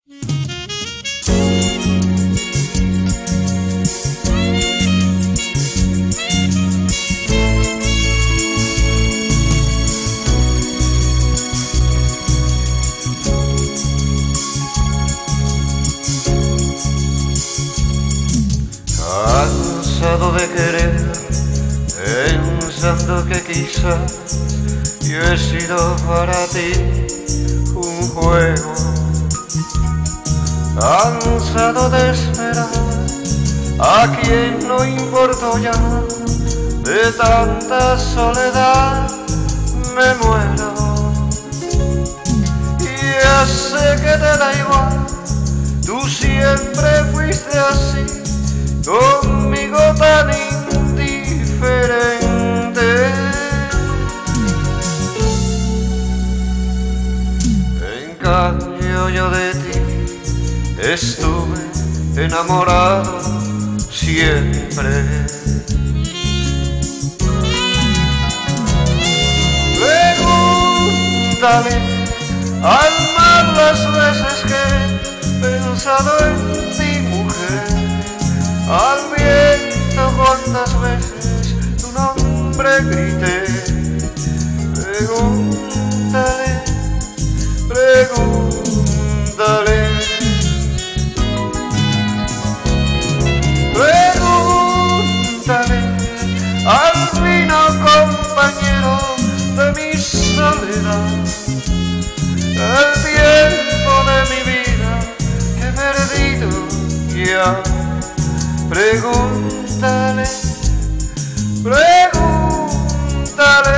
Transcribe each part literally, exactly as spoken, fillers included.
Cansado de querer, pensando que quizás yo he sido para ti un juego. Cansado de esperar a quien no importo ya, de tanta soledad me muero. Y ya sé que te da igual, tú siempre fuiste así, conmigo tan indiferente. En cambio yo de ti estuve enamorado siempre. Pregúntale al mar las veces que he pensado en ti, mujer, al viento cuántas veces tu nombre grité. Pregúntale, pregúntale, pregúntale al fino compañero de mi soledad, el tiempo de mi vida que he perdido ya. Pregúntale, pregúntale.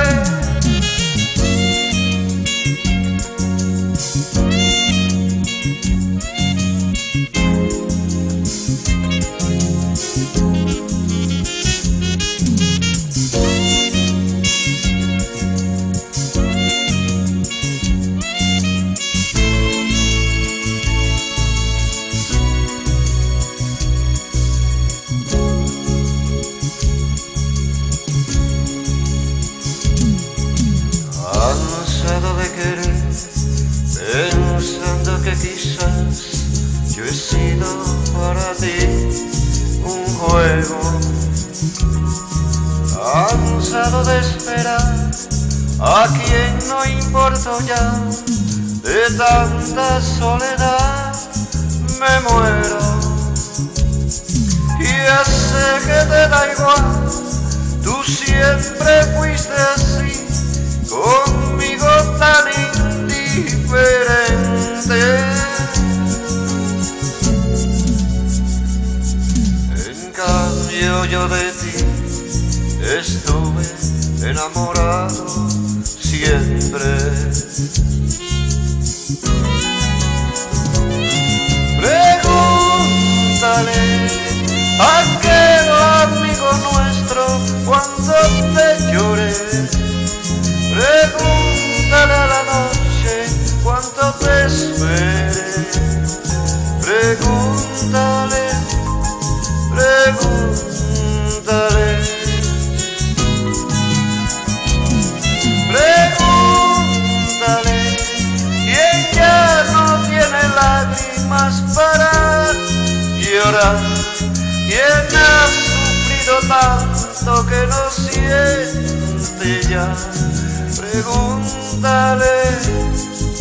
Cansado de querer, pensando que quizás yo he sido para ti un juego. Cansado de esperar a quien no importo ya, de tanta soledad me muero. Y ya sé que te da igual, tú siempre fuiste así, conmigo tan indiferente. En cambio yo de ti estuve enamorado siempre. Pregúntale a aquel amigo nuestro cuando te lloré. Pregúntale a la noche cuánto te esperé. Pregúntale, pregúntale, pregúntale. Quien ya no tiene lágrimas para llorar, quien ha sufrido tanto que no siente ya. Pregúntale,